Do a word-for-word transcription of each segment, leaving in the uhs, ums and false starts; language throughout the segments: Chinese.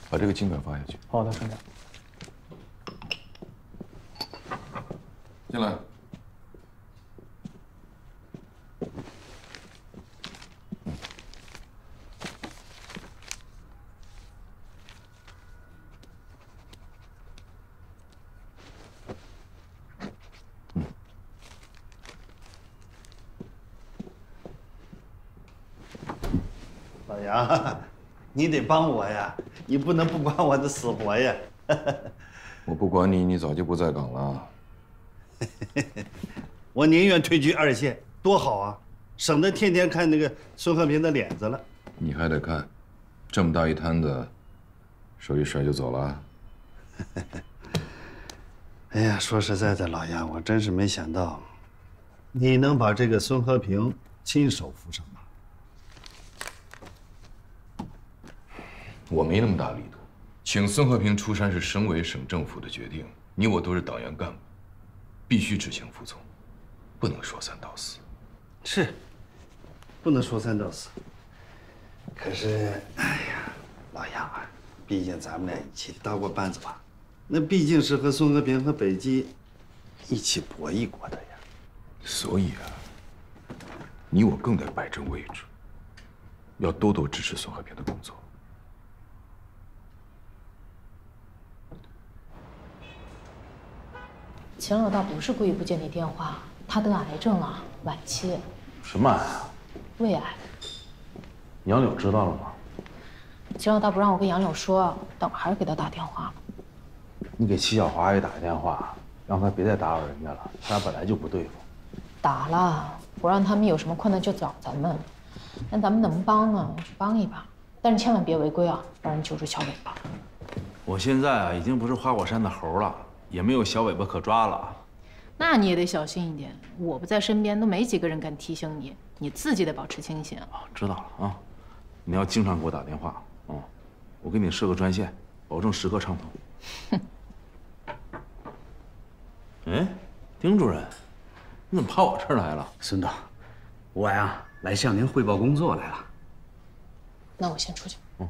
把这个尽快发下去。 好的，省长。 进来。 老杨，你得帮我呀，你不能不管我的死活呀。 我不管你，你早就不在岗了。 我宁愿退居二线，多好啊，省得天天看那个孙和平的脸子了。 你还得看，这么大一摊子，手一甩就走了。 哎呀，说实在的，老杨，我真是没想到，你能把这个孙和平亲手扶上马。 我没那么大力度，请孙和平出山是省委省政府的决定，你我都是党员干部，必须执行服从，不能说三道四。 是，不能说三道四。可是，哎呀，老杨啊，毕竟咱们俩一起搭过班子吧，那毕竟是和孙和平和北极一起博弈过的呀。 所以啊，你我更得摆正位置，要多多支持孙和平的工作。 秦老大不是故意不接你电话，他得癌症了，晚期。 什么癌啊？ 胃癌。 杨柳知道了吗？ 秦老大不让我跟杨柳说，但我还是给他打电话了。 你给齐小华也打个电话，让他别再打扰人家了，他俩本来就不对付。 打了，我让他们有什么困难就找咱们，那咱们能帮呢就帮一把，但是千万别违规啊，让人揪住小尾巴。 我现在啊，已经不是花果山的猴了。也没有小尾巴可抓了， 那你也得小心一点。我不在身边，都没几个人敢提醒你，你自己得保持清醒。 啊，知道了啊，你要经常给我打电话啊、嗯，我给你设个专线，保证时刻畅通。哼。哎，丁主任，你怎么跑我这儿来了？ 孙导，我呀来向您汇报工作来了。 那我先出去。嗯。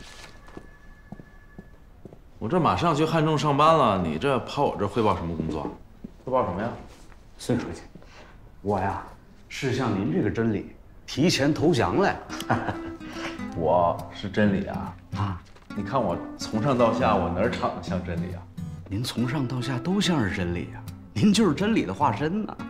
我这马上去汉中上班了，你这跑我这汇报什么工作？汇报什么呀？ 孙书记，我呀是向您这个真理提前投降来。 我是真理啊！啊，你看我从上到下，我哪儿长得像真理啊？ 您从上到下都像是真理啊，您就是真理的化身呢。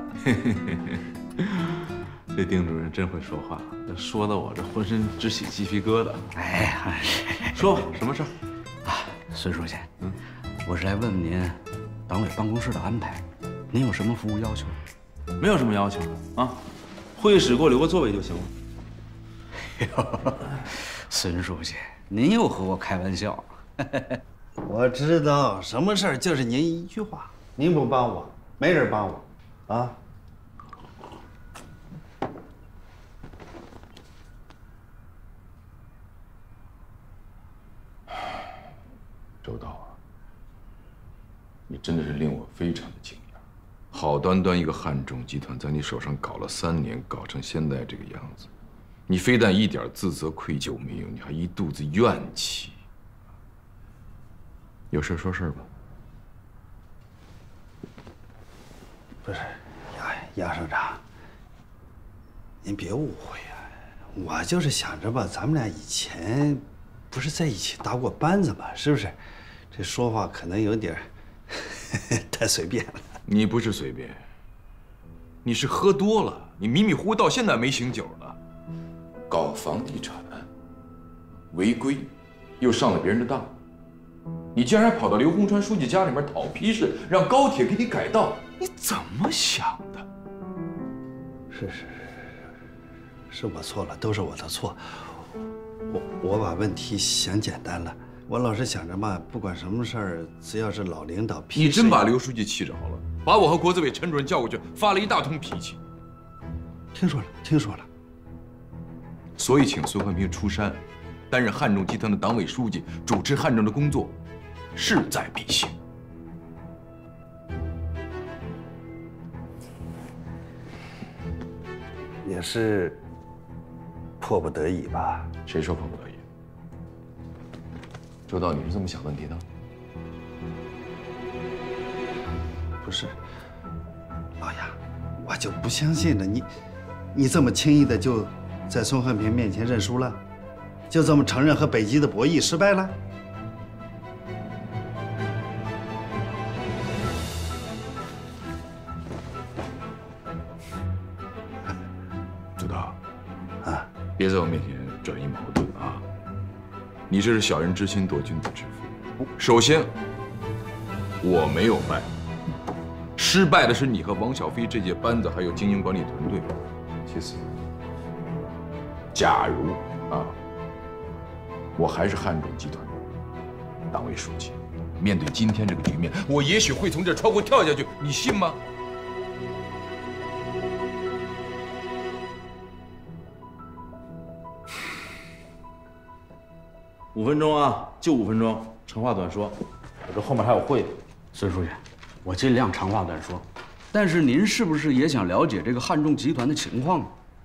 这丁主任真会说话，说的我这浑身直起鸡皮疙瘩。 哎呀， 说吧，什么事儿？ 啊，孙书记，嗯，我是来问问您党委办公室的安排，您有什么服务要求？ 没有什么要求啊，会议室给我留个座位就行了。 哟，孙书记，您又和我开玩笑。 我知道，什么事儿就是您一句话，您不帮我，没人帮我，啊。 周道啊，你真的是令我非常的惊讶。好端端一个汉中集团在你手上搞了三年，搞成现在这个样子，你非但一点自责愧疚没有，你还一肚子怨气。有事说事吧。 不是，杨杨省长，您别误会啊，我就是想着吧，咱们俩以前不是在一起搭过班子吗？是不是？这说话可能有点太随便了。 你不是随便，你是喝多了，你迷迷糊糊到现在没醒酒呢。搞房地产，违规，又上了别人的当，你竟然还跑到刘洪川书记家里面讨批示，让高铁给你改道，你怎么想的？ 是是是是，是我错了，都是我的错。我我把问题想简单了。我老是想着嘛，不管什么事儿，只要是老领导批， 你真把刘书记气着了，把我和国资委陈主任叫过去，发了一大通脾气。 听说了，听说了。 所以请孙和平出山，担任汉中集团的党委书记，主持汉中的工作，势在必行。 也是迫不得已吧？ 谁说迫不得已？ 周道，你是这么想问题的？ 不是，老杨，我就不相信了，你，你这么轻易的就在孙汉平面前认输了，就这么承认和北极的博弈失败了？ 周道， 啊， 别在我面前转移矛盾啊！你这是小人之心夺君子之腹。首先，我没有败。 失败的是你和王小飞这届班子，还有经营管理团队。其次，假如啊，我还是汉中集团党委书记，面对今天这个局面，我也许会从这窗户跳下去，你信吗？ 五分钟啊，就五分钟，长话短说，我这后面还有会。 孙书记。 我尽量长话短说，但是您是不是也想了解这个汉中集团的情况？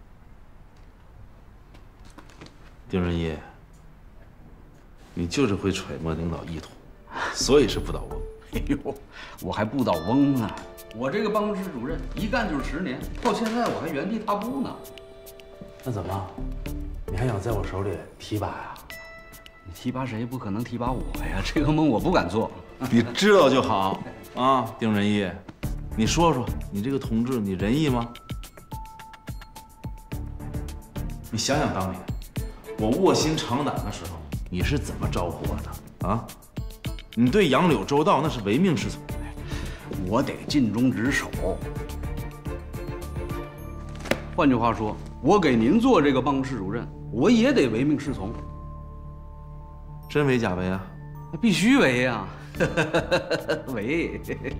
丁仁义，你就是会揣摩领导意图，所以是不倒翁。 哎呦，我还不倒翁呢！我这个办公室主任一干就是十年，到现在我还原地踏步呢。 那怎么？你还想在我手里提拔呀？ 你提拔谁不可能提拔我呀？这个梦我不敢做。 你知道就好。 啊，丁仁义，你说说，你这个同志，你仁义吗？你想想当年我卧薪尝胆的时候，你是怎么招呼我的啊？你对杨柳、周道那是唯命是从。 我得尽忠职守。换句话说，我给您做这个办公室主任，我也得唯命是从。 真为假为啊？ 那必须为呀。 喂，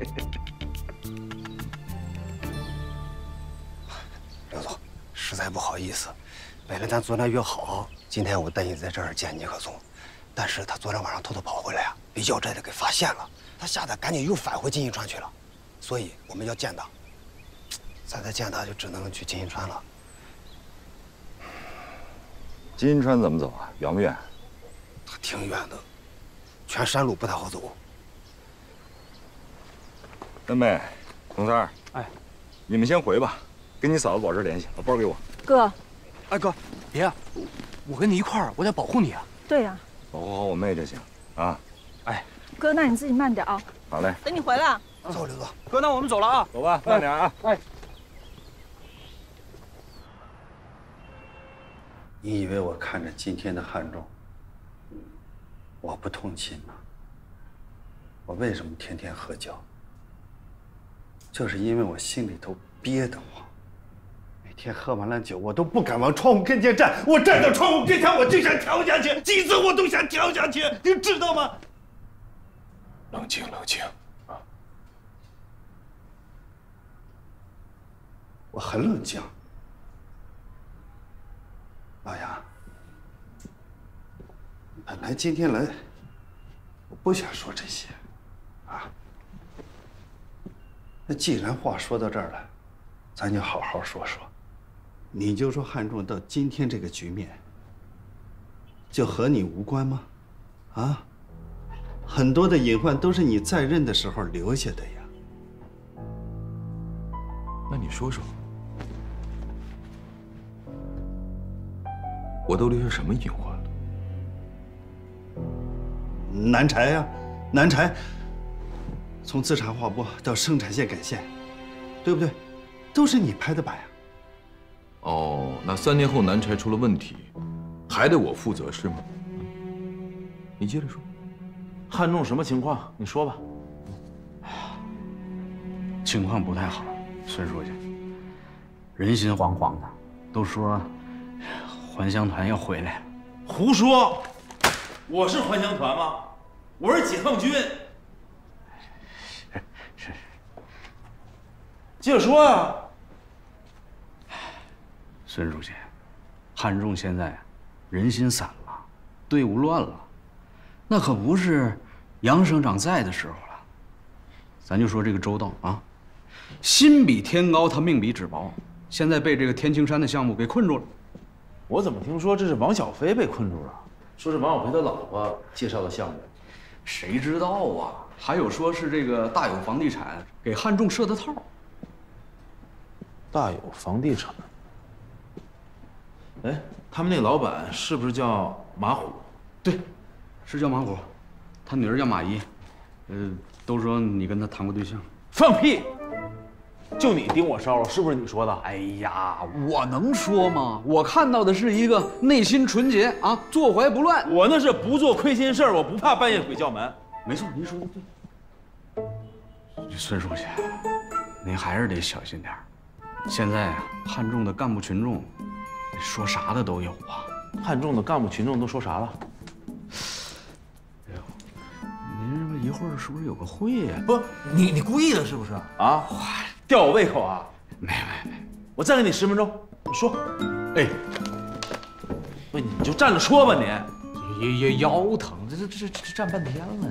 刘总，实在不好意思，本来咱昨天约好，今天我带你在这儿见尼克松，但是他昨天晚上偷偷跑回来呀，被要债的给发现了，他吓得赶紧又返回金银川去了，所以我们要见他，咱再见他就只能去金银川了。 金银川怎么走啊？远不远？ 他挺远的，全山路不太好走。 三妹，董三儿， 哎， 你们先回吧，跟你嫂子保持联系，把包给我。 哥，哎哥，别啊，我跟你一块儿，我得保护你啊。 对呀、啊， 保护好我妹就行啊。 哎， 哥，那你自己慢点啊。 好嘞， 等你回来。 走，刘总。 哥，那我们走了啊。 走吧，慢点啊。 哎， 你以为我看着今天的汉中，我不痛心吗？我为什么天天喝酒？ 就是因为我心里头憋得慌，每天喝完了酒，我都不敢往窗户跟前站，我站到窗户跟前，我就想跳下去，几次我都想跳下去，你知道吗？ 冷静，冷静啊！ 我很冷静，老杨，本来今天来，我不想说这些，啊。 那既然话说到这儿了，咱就好好说说。你就说汉中到今天这个局面，就和你无关吗？啊，很多的隐患都是你在任的时候留下的呀。 那你说说，我都留下什么隐患了？ 南柴呀，南柴。 从自产化剥到生产线改线，对不对？都是你拍的板呀。 哦，那三年后南柴出了问题，还得我负责是吗？你接着说， 汉中什么情况？你说吧。 情况不太好，孙书记，人心惶惶的，都说还乡团要回来了。 胡说！我是还乡团吗？我是解放军。 是， 接着说啊， 孙书记，汉中现在人心散了，队伍乱了，那可不是杨省长在的时候了。咱就说这个周道啊，心比天高，他命比纸薄，现在被这个天青山的项目给困住了。 我怎么听说这是王小飞被困住了？ 说是王小培他老婆介绍的项目。 谁知道啊？还有说是这个大有房地产给汉仲设的套。 大有房地产。哎，他们那个老板是不是叫马虎？ 对，是叫马虎，他女儿叫马姨。呃，都说你跟他谈过对象。 放屁！就你盯我梢了，是不是你说的？ 哎呀，我能说吗？我看到的是一个内心纯洁啊，坐怀不乱。 我那是不做亏心事儿，我不怕半夜鬼叫门。 没错，您说的对。孙书记，您还是得小心点儿。现在啊，汉仲的干部群众，说啥的都有啊。 汉仲的干部群众都说啥了？ 哎呦，您这一会儿是不是有个会呀？ 不，你你故意的是不是？啊？吊我胃口啊？ 没没没， 我再给你十分钟，你说。 哎， 不，你就站着说吧你。 也也腰疼，这这这这站半天了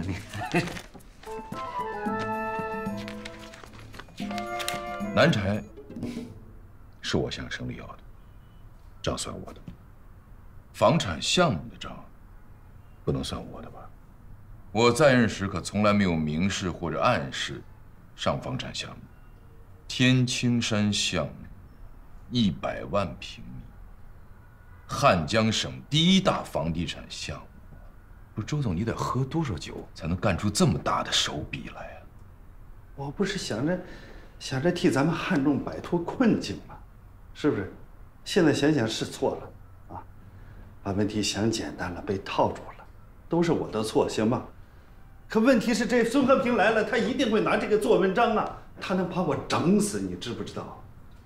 你。南柴是我向省里要的，账算我的。房产项目的账不能算我的吧？我在任时可从来没有明示或者暗示上房产项目。天青山项目，一百万平米，汉江省第一大房地产项目。不是周总，你得喝多少酒才能干出这么大的手笔来啊？ 我不是想着想着替咱们汉仲摆脱困境吗？是不是？现在想想是错了啊，把问题想简单了，被套住了，都是我的错，行吗？可问题是，这孙和平来了，他一定会拿这个做文章啊，他能把我整死，你知不知道？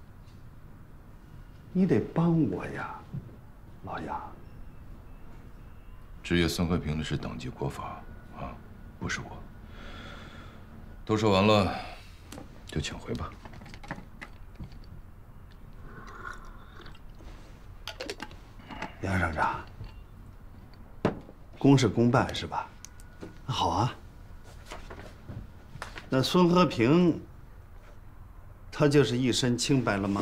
你得帮我呀，老杨。 职业孙和平的是党纪国法啊，不是我。都说完了，就请回吧。 杨省长，公事公办是吧？好啊。那孙和平，他就是一身清白了吗？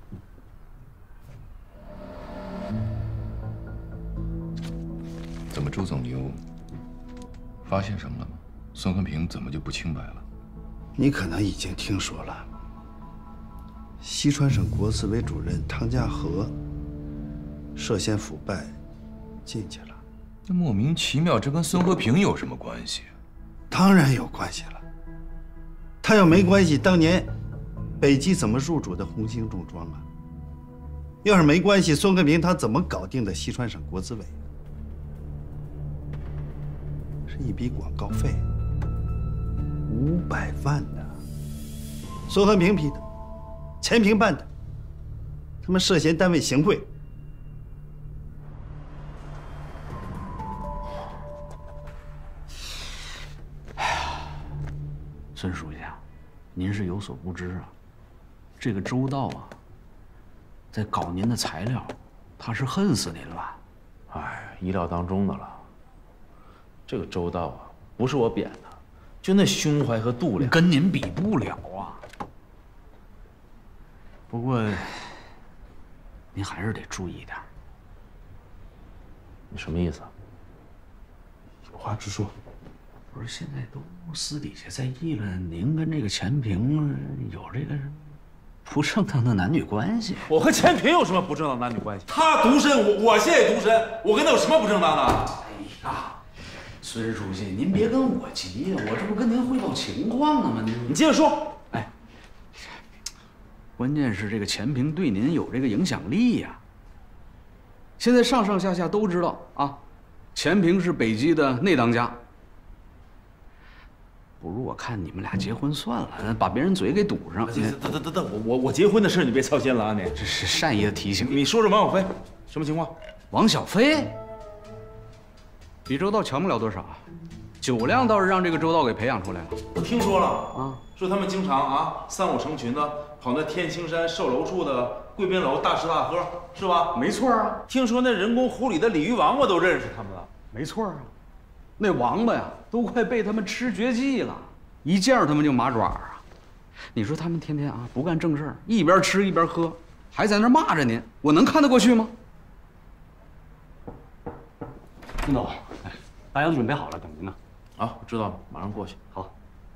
怎么，周总，你又发现什么了吗？孙和平怎么就不清白了？ 你可能已经听说了，西川省国资委主任汤家和涉嫌腐败，进去了。 这莫名其妙，这跟孙和平有什么关系？ 当然有关系了。他要没关系，当年北极怎么入主的红星重装啊？要是没关系，孙和平他怎么搞定的西川省国资委？是一笔广告费，五百万呢。孙和平批的，钱平办的，他们涉嫌单位行贿。 孙书记啊，您是有所不知啊，这个周道啊，在搞您的材料，他是恨死您了。 哎，意料当中的了。这个周道啊，不是我贬的，就那胸怀和度量， 跟您比不了啊。不过，您还是得注意点。 你什么意思？有话直说。 不是现在都私底下在议论您跟这个钱平有这个不正当的男女关系。 我和钱平有什么不正当男女关系？他独身，我我现在独身，我跟他有什么不正当的？ 哎呀，孙书记，您别跟我急呀，我这不跟您汇报情况呢吗？您你接着说。 哎，关键是这个钱平对您有这个影响力呀。现在上上下下都知道啊，钱平是北极的内当家。不如我看你们俩结婚算了，把别人嘴给堵上。 等等等等，我我我结婚的事你别操心了啊！你这是善意的提醒。 你说说王小飞什么情况？ 王小飞比周道强不了多少，酒量倒是让这个周道给培养出来了。 我听说了啊，说他们经常啊三五成群的跑那天青山售楼处的贵宾楼大吃大喝，是吧？ 没错啊。 听说那人工湖里的鲤鱼王八都认识他们了。 没错啊。那王八呀，都快被他们吃绝迹了，一见着他们就麻爪啊！你说他们天天啊不干正事儿，一边吃一边喝，还在那骂着您，我能看得过去吗？ 领导，哎，大洋准备好了，等您呢。 啊，我知道了，马上过去。 好。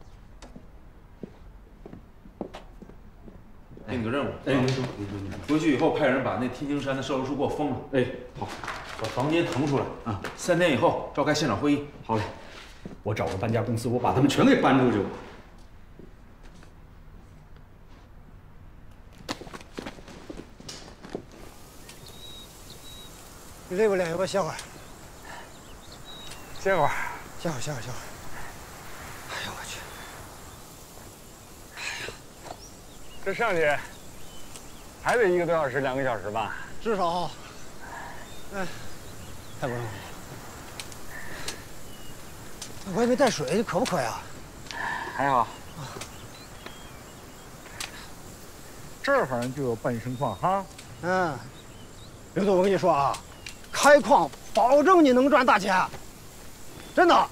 给你个任务。 哎，您说，您说，您说。 回去以后派人把那天青山的售楼处给我封了。 哎，好， 把房间腾出来啊！三天以后召开现场会议。 好嘞，我找个搬家公司，我把他们全给搬出去。 你累不累？要不要歇会儿？ 歇会儿， 歇会儿，歇会儿，歇会儿。哎呦我去！ 这上去还得一个多小时、两个小时吧？ 至少。哎，太不容易了。我也没带水，你渴不渴呀？ 还好。这儿反正就有半升矿哈。 嗯，刘总，我跟你说啊，开矿保证你能赚大钱，真的。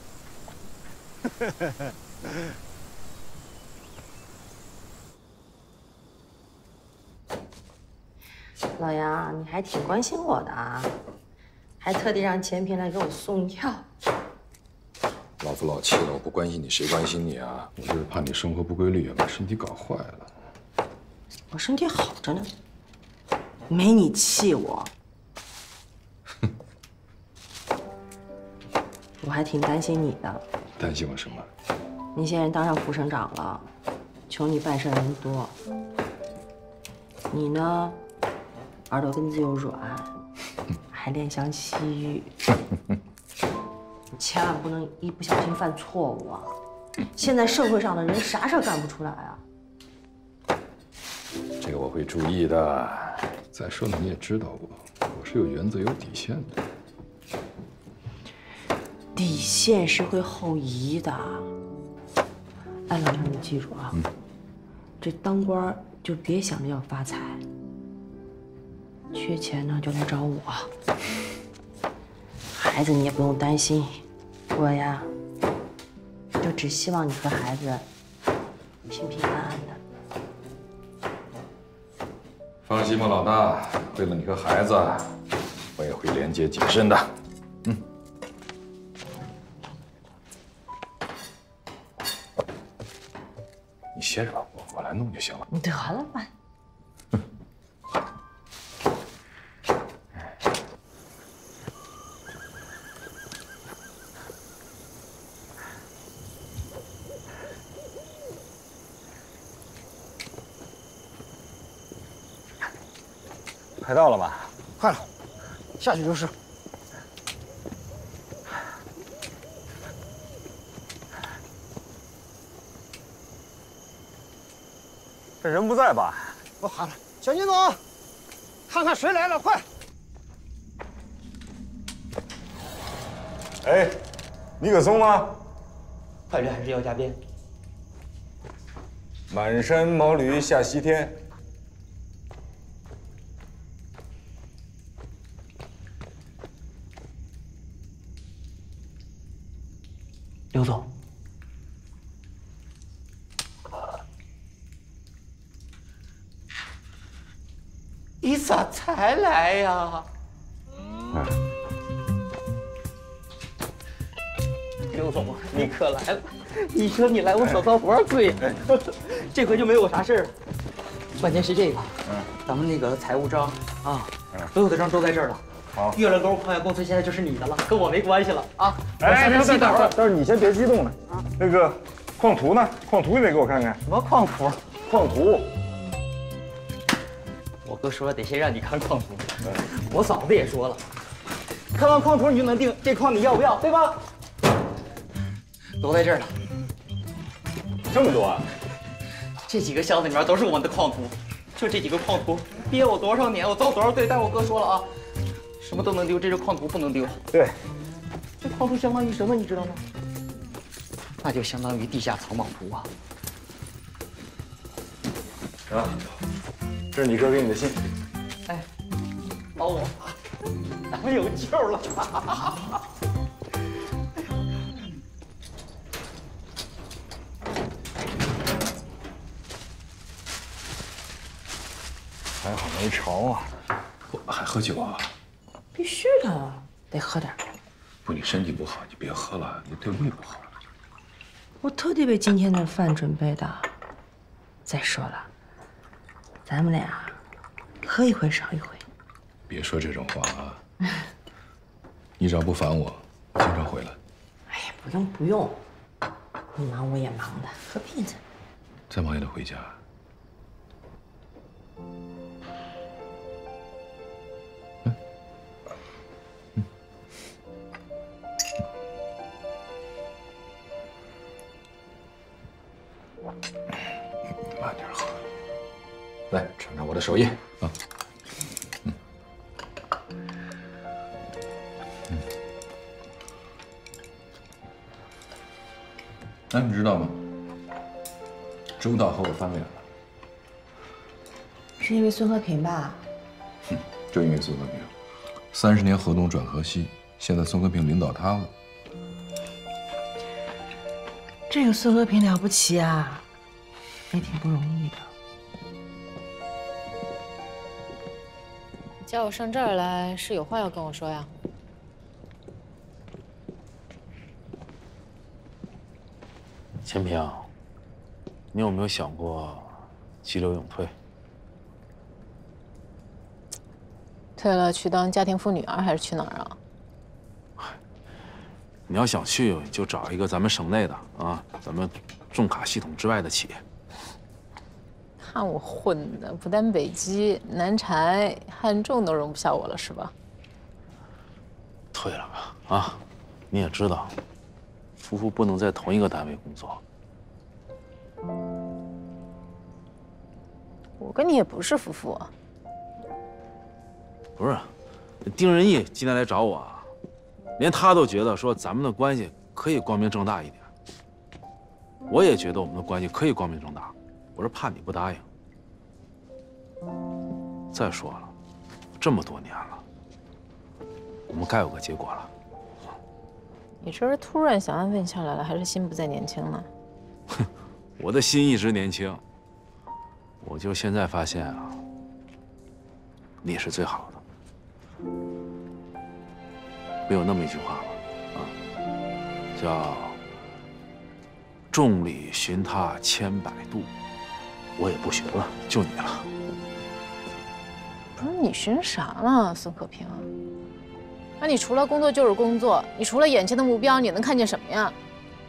老杨，你还挺关心我的啊，还特地让钱平来给我送药。 老夫老妻了，我不关心你，谁关心你啊？我就是怕你生活不规律，把身体搞坏了。 我身体好着呢，没你气我。我还挺担心你的。 担心我什么？ 你现在当上副省长了，求你办事人多。你呢，耳朵根子又软，还怜香惜玉。你千万不能一不小心犯错误啊！现在社会上的人啥事儿干不出来啊。 这个我会注意的。再说了，你也知道我，我是有原则、有底线的。 底线是会后移的。哎，老杨，你记住啊，嗯、这当官就别想着要发财，缺钱呢就来找我。孩子你也不用担心，我呀，就只希望你和孩子平平安安的。 放心吧，老大，为了你和孩子，我也会廉洁谨慎的。嗯。你歇着吧，我我来弄就行了。 你得了吧。 快到了吧？ 快了，下去就是。 这人不在吧？ 我喊了，小金总，看看谁来了，快！ 哎，你可松吗？ 快人还是要加鞭。 满山毛驴下西天。 刘总，你咋才来呀？ 哎， 刘总，你可来了！你说你来，我少遭多少罪呀？这回就没有啥事儿了。关键是这个，嗯，咱们那个财务账啊，所有的账都在这儿了。 好， 月乐沟矿业公司现在就是你的了，跟我没关系了啊！ 哎，等等等会儿，但是你先别激动呢。啊，那个矿图呢？矿图你得给我看看。 什么矿图？ 矿图。 我哥说了，得先让你看矿图。我嫂子也说了，看完矿图你就能定这矿你要不要，对吧？都在这儿了。 这么多啊！ 这几个箱子里面都是我们的矿图，就这几个矿图，憋我多少年，我遭多少罪，但我哥说了啊。什么都能丢，这个矿图不能丢。 对， 这矿图相当于什么，你知道吗？那就相当于地下草莽图啊！ 啊，这是你哥给你的信。 哎，老五，咱们有救了！ 还好没潮啊！ 我还喝酒啊？ 必须的，得喝点。 不，你身体不好，你别喝了，你对胃不好。 我特地为今天的饭准备的。再说了，咱们俩喝一回少一回。 别说这种话啊！你只要不烦我，经常回来。 哎呀，不用不用，你忙我也忙的，何必呢？ 再忙也得回家。嗯嗯。慢点喝。来，尝尝我的手艺啊。嗯。嗯。哎，你知道吗？周道和我翻脸了。 是因为孙和平吧？ 哼，就因为孙和平，三十年河东转河西，现在孙和平领导他了。 这个孙和平了不起啊，也挺不容易的。 叫我上这儿来是有话要跟我说呀？ 千平，你有没有想过急流勇退？ 退了去当家庭妇女儿还是去哪儿啊？ 你要想去，就找一个咱们省内的啊，咱们重卡系统之外的企业。 看我混的，不但北基、南柴、汉中都容不下我了，是吧？ 退了吧，啊，你也知道，夫妇不能在同一个单位工作。 我跟你也不是夫妇啊。 不是，丁仁义今天来找我啊，连他都觉得说咱们的关系可以光明正大一点。我也觉得我们的关系可以光明正大，我是怕你不答应。再说了，这么多年了，我们该有个结果了。 你这是突然想安分下来了，还是心不在年轻呢？ 哼，我的心一直年轻。我就现在发现啊，你是最好的。不有那么一句话吗？啊，叫“众里寻他千百度”，我也不寻了，就你了。 不是你寻啥了，孙可平？那你除了工作就是工作，你除了眼前的目标，你能看见什么呀？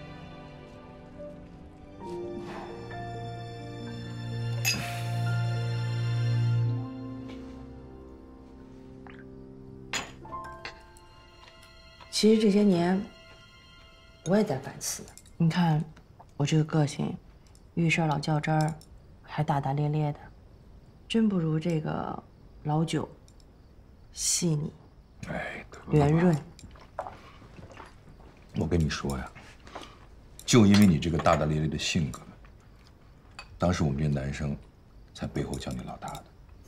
其实这些年，我也在反思。你看，我这个个性，遇事老较真儿，还大大咧咧的，真不如这个老九细腻、 哎， 圆润。 我跟你说呀，就因为你这个大大咧咧的性格，当时我们这些男生才背后叫你老大的。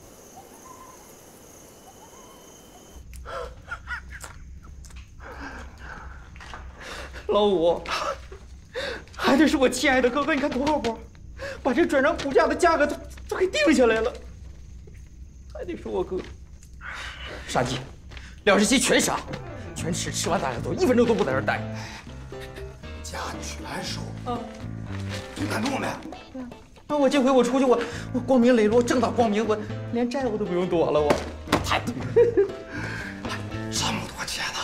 老五，还得是我亲爱的哥哥，你看多好不？把这转让股价的价格都都给定下来了，还得是我哥。杀鸡，两十七全杀，全吃，吃完大家走，一分钟都不在这儿待。 家全收啊，你敢弄没？ 那我这回我出去，我我光明磊落，正大光明，我连债我都不用躲了，我。 太对，这么多钱呢？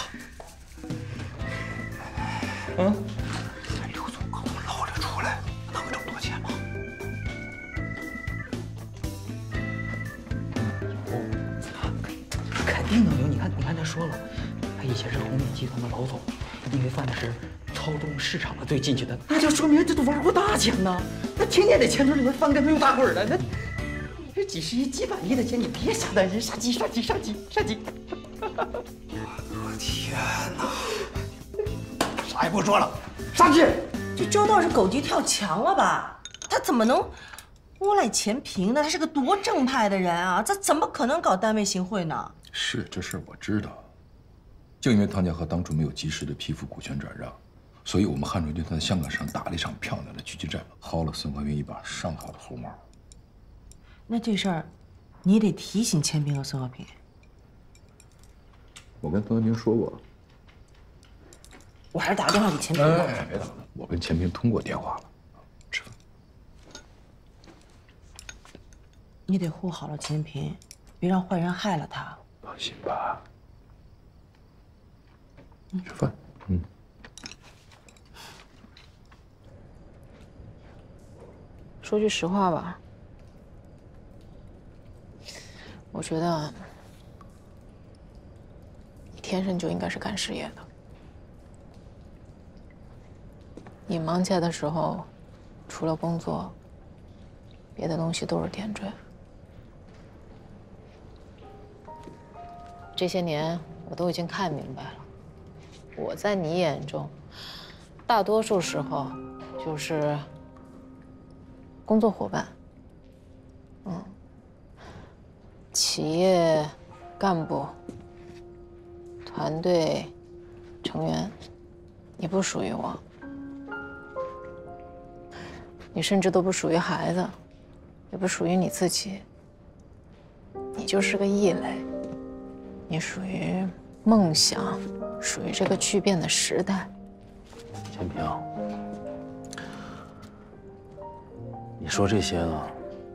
嗯， 刘总刚从牢里出来，能有这么多钱吗？ 有，肯定能有。你看，你看他说了，他以前是红米集团的老总，因为犯的是操纵市场的罪进去的，那就说明这都玩过大钱呐。那天天在钱堆里面翻跟头又打滚的，那这几十亿、几百亿的钱，你别瞎担心，杀鸡、杀鸡、杀鸡、杀鸡。 我天哪！啥也不说了，杀鸡！ 这周道是狗急跳墙了吧？他怎么能诬赖钱平呢？他是个多正派的人啊，这怎么可能搞单位行贿呢？ 是这事儿我知道，就因为汤家和当初没有及时的批复股权转让，所以我们汉中军团在香港上打了一场漂亮的狙击战，薅了孙怀云一把上好的猴毛。 那这事儿，你得提醒钱平和孙和平。 我跟孙和平说过了， 我还是打个电话给钱平吧。 哎，别打了，我跟钱平通过电话了。吃饭。 你得护好了钱平，别让坏人害了他。 放心吧。吃饭。嗯。 说句实话吧，我觉得你天生就应该是干事业的。你忙起来的时候，除了工作，别的东西都是点缀。这些年我都已经看明白了，我在你眼中，大多数时候就是工作伙伴，嗯，企业干部、团队成员，你不属于我。你甚至都不属于孩子，也不属于你自己。你就是个异类，你属于梦想，属于这个巨变的时代。 钱平，你说这些呢，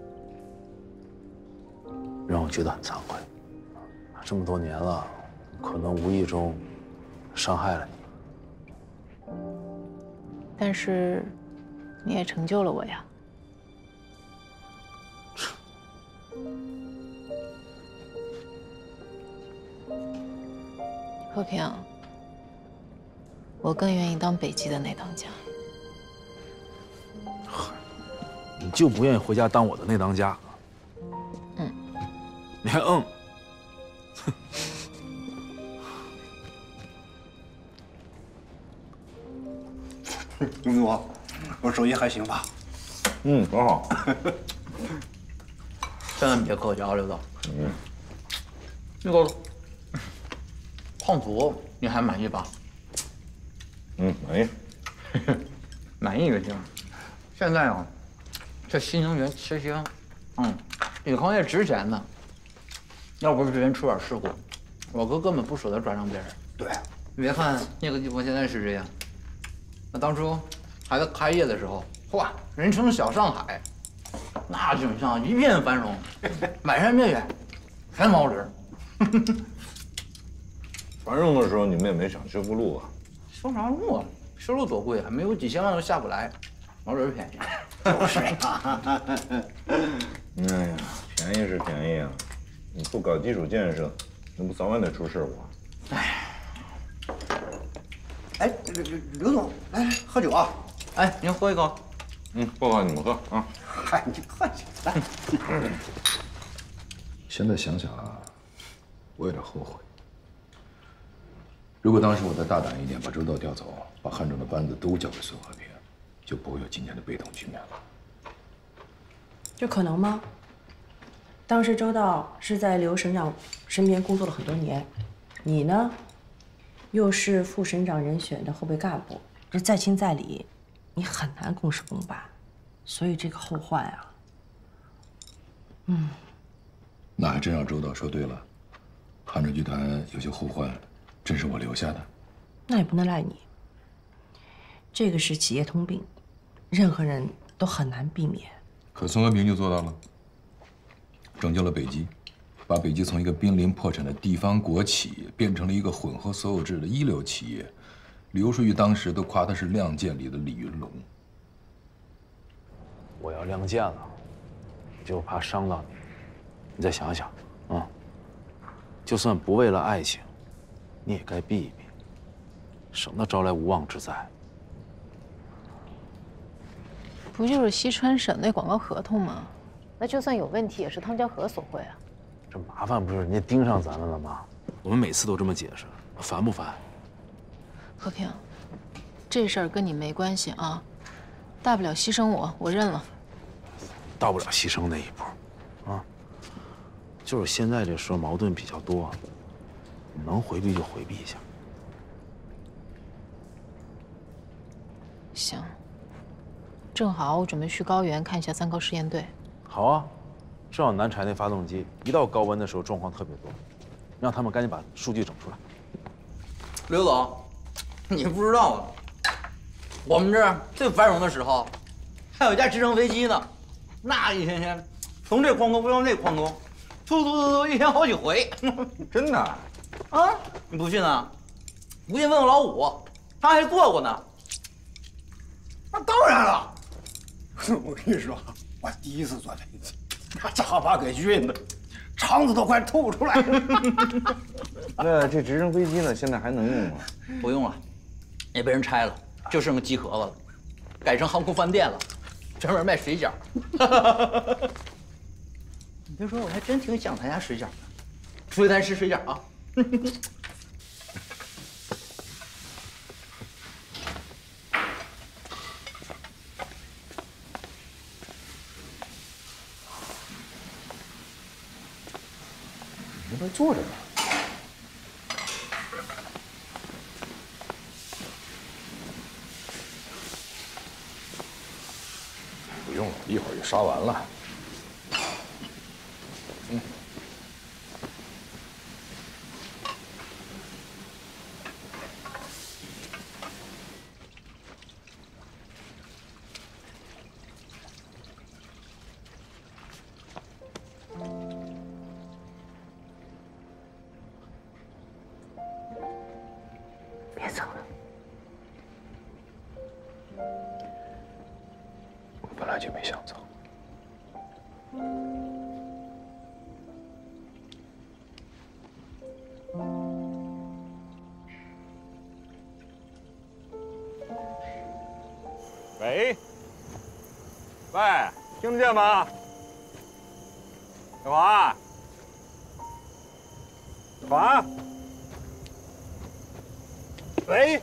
让我觉得很惭愧。这么多年了，可能无意中伤害了你， 但是你也成就了我呀。和平，我更愿意当北极的那当家。 你就不愿意回家当我的内当家？ 嗯， 你还嗯？ 刘总，我手艺还行吧？ 嗯，很好。 千万别客气啊，刘总。嗯，那个胖图你还满意吧？ 嗯，满意。 满意就行。现在啊，这新能源车型，嗯，这个行业值钱呢。要不是之前出点事故，我哥根本不舍得转让别人。 对， 你别看那个地方现在是这样，那当初还在开业的时候，嚯，人称小上海，那景象一片繁荣，满山遍野全毛驴。 繁荣的时候你们也没想修复路啊？ 修啥路啊？修路多贵啊，没有几千万都下不来，毛驴便宜。 就是啊。 哎呀，便宜是便宜啊，你不搞基础建设，那不早晚得出事故啊？ 哎， 哎，刘刘总，来来喝酒啊！ 哎，您喝一口。 嗯，报告你们喝啊。 嗨，你客气，来。 现在想想啊，我有点后悔。如果当时我再大胆一点，把周道调走，把汉中的班子都交给孙和平，就不会有今天的被动局面了。 这可能吗？当时周道是在刘省长身边工作了很多年，你呢，又是副省长人选的后备干部，这在亲在理，你很难公事公办，所以这个后患啊，嗯， 那还真让周道说对了，汉中集团有些后患，真是我留下的。 那也不能赖你。这个是企业通病，任何人都很难避免。 可孙和平就做到了，拯救了北极，把北极从一个濒临破产的地方国企变成了一个混合所有制的一流企业。刘书玉当时都夸他是《亮剑》里的李云龙。 我要亮剑了，就怕伤到你。你再想想，啊，就算不为了爱情，你也该避一避，省得招来无妄之灾。 不就是西川省那广告合同吗？那就算有问题，也是汤家河所绘啊。 这麻烦不是人家盯上咱们了吗？我们每次都这么解释，烦不烦？ 和平，这事儿跟你没关系啊，大不了牺牲我，我认了。 到不了牺牲那一步，啊，就是现在这时候矛盾比较多，能回避就回避一下。 行，正好我准备去高原看一下三高试验队。 好啊，正好南柴那发动机一到高温的时候状况特别多，让他们赶紧把数据整出来。 刘总， 你不知道呢，我们这儿最繁荣的时候，还有一架直升飞机呢，那一天天从这矿工飞到那矿工，突突突突一天好几回。 真的？ 啊，你不信啊？不信问问老五，他还坐过呢。 那当然了，我跟你说，我第一次坐飞机，那家伙把给晕的，肠子都快吐出来了。 那这直升飞机呢？现在还能用吗？ 不用了，也被人拆了，就剩个机壳子了，改成航空饭店了，专门卖水饺。你别说，我还真挺想咱家水饺的，出去咱吃水饺啊。 你那边坐着呢。不用了，一会儿就刷完了。嗯。 别走了。 我本来就没想走。 喂，喂，听得见吗？小华，小华，喂，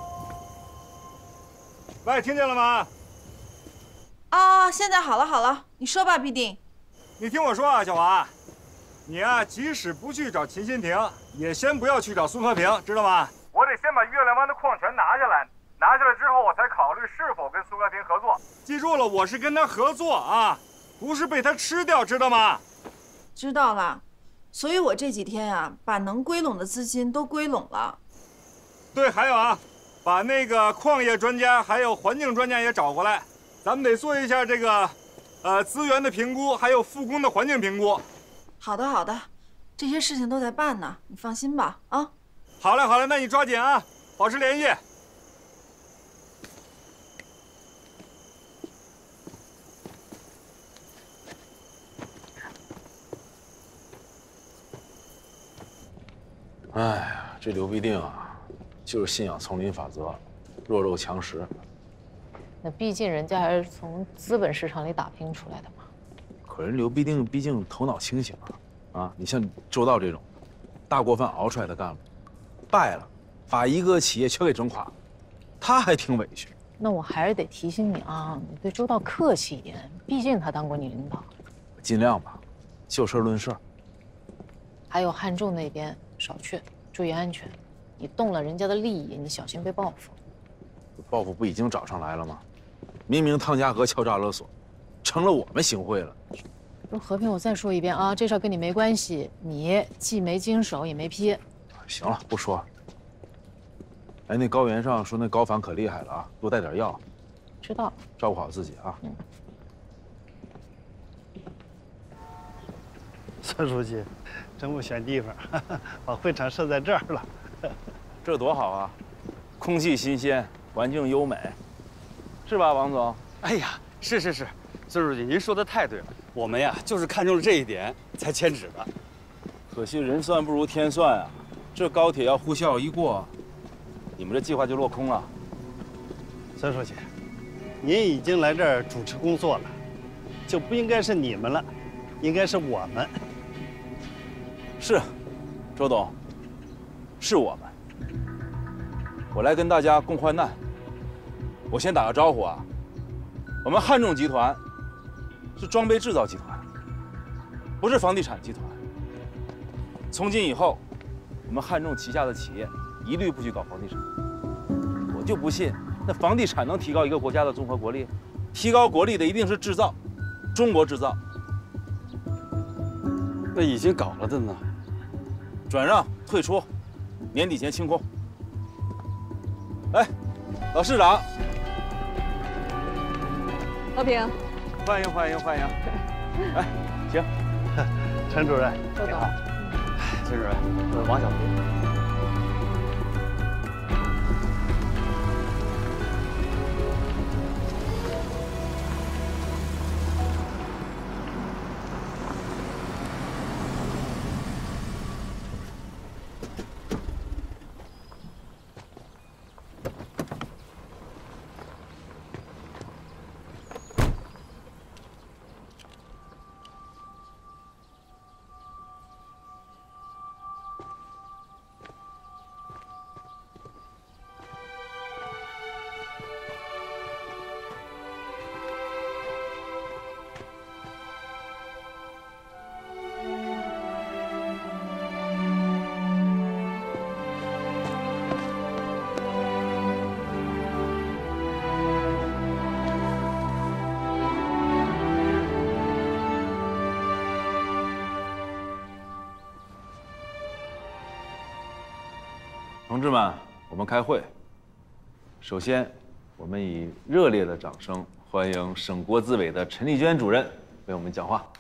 喂，听见了吗？ 啊，现在好了好了，你说吧，必定。 你听我说啊，小华，你啊，即使不去找秦新亭，也先不要去找孙和平，知道吗？我得先把月亮湾的矿权拿下来。拿下来之后，我才考虑是否跟苏和平合作。记住了，我是跟他合作啊，不是被他吃掉，知道吗？ 知道了。所以我这几天啊，把能归拢的资金都归拢了。 对，还有啊，把那个矿业专家还有环境专家也找过来，咱们得做一下这个，呃，资源的评估，还有复工的环境评估。 好的好的，这些事情都在办呢，你放心吧啊。 好嘞好嘞，那你抓紧啊，保持联系。 哎呀，这刘必定啊，就是信仰丛林法则，弱肉强食。 那毕竟人家还是从资本市场里打拼出来的嘛。 可人刘必定毕竟头脑清醒啊，啊，你像周道这种大锅饭熬出来的干部，败了，把一个企业全给整垮，他还挺委屈。 那我还是得提醒你啊，你对周道客气一点，毕竟他当过你领导。 尽量吧，就事论事。 还有汉仲那边。少去，注意安全。你动了人家的利益，你小心被报复。 报复不已经找上来了吗？明明汤家河敲诈勒索，成了我们行贿了。 不是和平，我再说一遍啊，这事跟你没关系，你既没经手也没批。 行了，不说。哎，那高原上说那高反可厉害了啊，多带点药。 知道。 照顾好自己啊。 嗯。 孙书记。真不选地方，把会场设在这儿了， 这多好啊！空气新鲜，环境优美，是吧，王总？ 哎呀，是是是，孙书记，您说的太对了，我们呀就是看中了这一点才签纸的。 可惜人算不如天算啊！这高铁要呼啸一过，你们这计划就落空了。 孙书记，您已经来这儿主持工作了，就不应该是你们了，应该是我们。 是，周董，是我们。我来跟大家共患难。我先打个招呼啊，我们汉仲集团是装备制造集团，不是房地产集团。从今以后，我们汉仲旗下的企业一律不许搞房地产。我就不信那房地产能提高一个国家的综合国力，提高国力的一定是制造，中国制造。 那已经搞了的呢？ 转让、退出，年底前清空。 哎，老市长， 和平， 欢迎欢迎欢迎。哎，请。 陈主任， 周总， 陈主任，我是王小平。 同志们，我们开会。首先，我们以热烈的掌声欢迎省国资委的陈丽娟主任为我们讲话。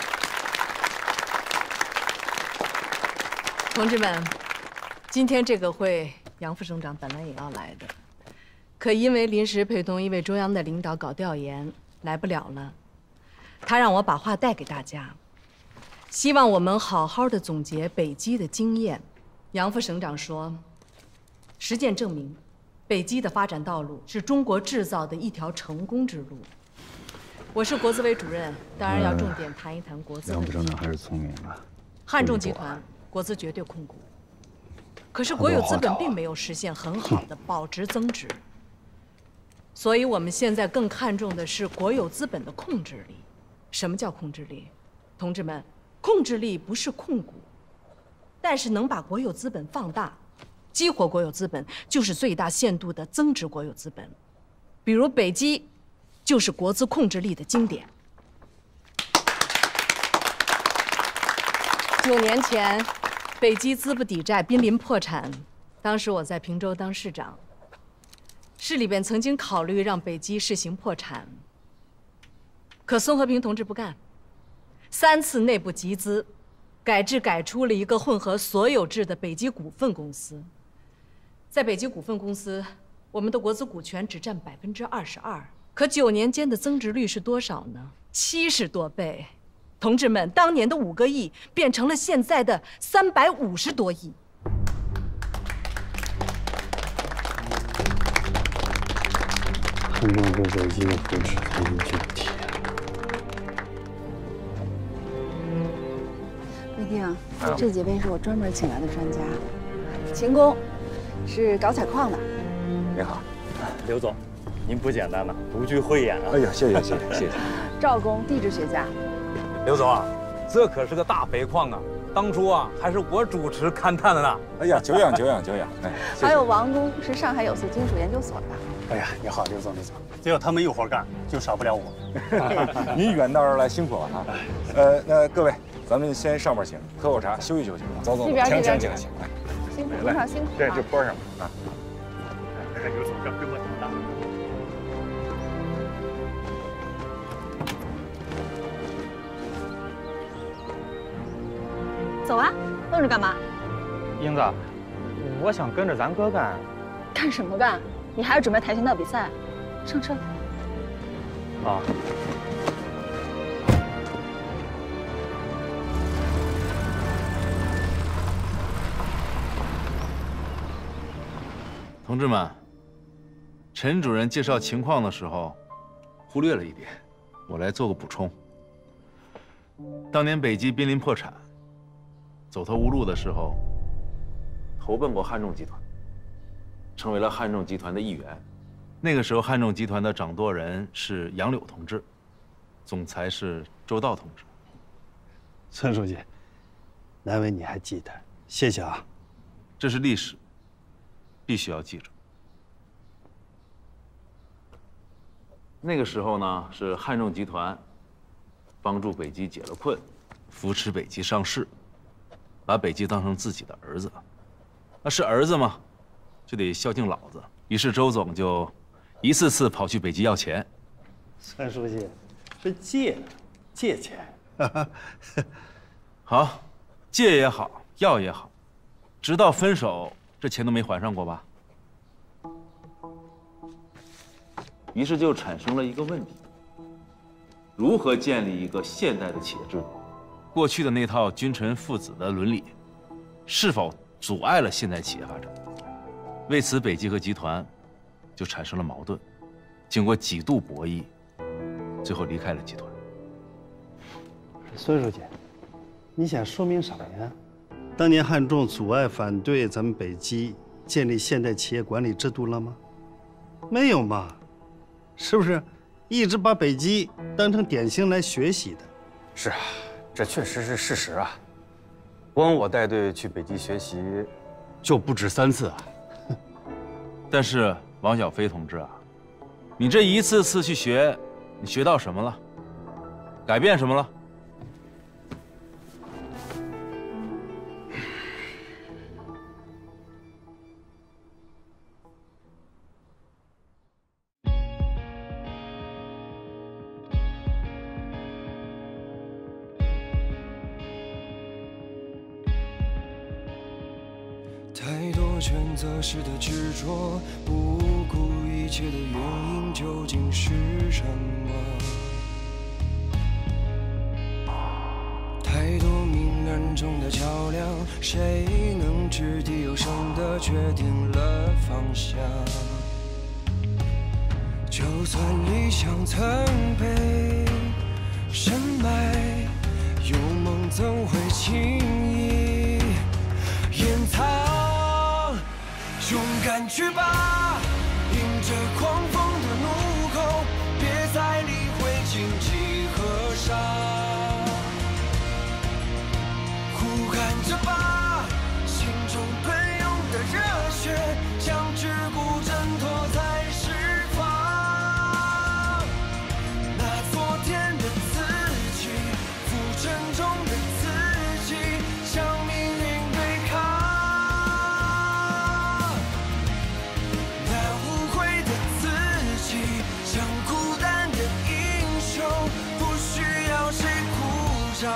同志们，今天这个会，杨副省长本来也要来的，可因为临时陪同一位中央的领导搞调研，来不了了。他让我把话带给大家，希望我们好好的总结北基的经验。杨副省长说。 实践证明，北基的发展道路是中国制造的一条成功之路。我是国资委主任，当然要重点谈一谈国资。 杨副省长还是聪明啊。 汉众集团，国资绝对控股。可是国有资本并没有实现很好的保值增值，所以我们现在更看重的是国有资本的控制力。什么叫控制力？同志们，控制力不是控股，但是能把国有资本放大。 激活国有资本就是最大限度的增值国有资本，比如北基，就是国资控制力的经典。九年前，北基资不抵债，濒临破产。当时我在平州当市长，市里边曾经考虑让北基试行破产，可宋和平同志不干，三次内部集资，改制改出了一个混合所有制的北基股份公司。 在北基股份公司，我们的国资股权只占百分之二十二，可九年间的增值率是多少呢？七十多倍。同志们，当年的五个亿变成了现在的三百五十多亿。 汉中对北基的扶持才有具体。 魏定，这几位是我专门请来的专家，秦工。 是搞采矿的。 您好， 刘总，您不简单了，独具慧眼啊！ 哎呀，谢谢谢谢谢谢。 赵工，地质学家。 刘总啊，这可是个大肥矿啊！当初啊，还是我主持勘探的呢。 哎呀，久仰久仰久仰！哎， 还有王工，是上海有色金属研究所的。 哎呀，你好，刘总，刘总，只要他们有活干，就少不了我。 您远道而来，辛苦了啊！呃，那各位，咱们先上面请，喝口茶，休息休息。走走，请请请请。 辛苦，路上辛苦。 这这坡上啊。 哎，刘总，这规模挺大。 走啊，愣着干嘛？ 英子，我想跟着咱哥干。 干什么干？你还要准备跆拳道比赛？上车。 啊。 同志们，陈主任介绍情况的时候，忽略了一点，我来做个补充。当年北基濒临破产，走投无路的时候，投奔过汉众集团，成为了汉众集团的一员。那个时候，汉众集团的掌舵人是杨柳同志，总裁是周道同志。 孙书记，难为你还记得，谢谢啊。 这是历史。 必须要记住，那个时候呢，是汉众集团帮助北基解了困，扶持北基上市，把北基当成自己的儿子。那是儿子嘛，就得孝敬老子， 于是周总就一次次跑去北极要钱。 孙书记，是借借钱。 好，借也好，要也好，直到分手，这钱都没还上过吧？于是就产生了一个问题：如何建立一个现代的企业制度？过去的那套君臣父子的伦理，是否阻碍了现代企业发展？为此，北极和集团就产生了矛盾。经过几度博弈，最后离开了集团。 孙书记，你想说明啥呀？当年汉仲阻碍反对咱们北极建立现代企业管理制度了吗？没有嘛，是不是？一直把北极当成典型来学习的。 是啊，这确实是事实啊。光我带队去北极学习，就不止三次啊。 但是王小飞同志啊，你这一次次去学，你学到什么了？改变什么了？ 太多选择时的执着，不顾一切的原因究竟是什么？太多明暗中的较量，谁能掷地有声的决定了方向？就算理想曾被深埋，有梦怎会轻易掩藏？勇敢去吧，迎着狂风的怒吼，别再理会荆棘和沙。呼喊着吧，心中奔涌的热血，将桎梏挣脱再释放。那昨天的自己，浮沉中的自己，向命运对抗。像孤单的英雄，不需要谁鼓掌。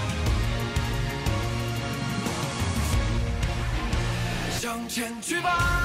向前去吧，